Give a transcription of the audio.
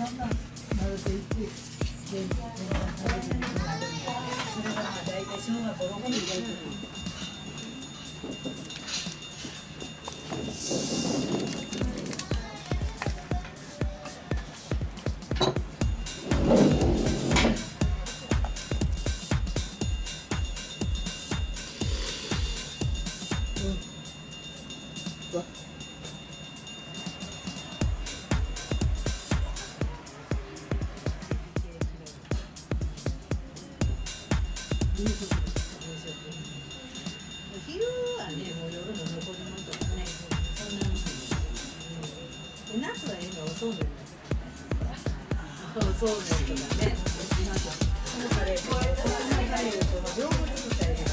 昼はね、もう夜の残り物とかね、そんなの、夏は今おそうめんですからね。おそうめんとかね、そのカレーとか、そのカレーとか、両方作ったりね。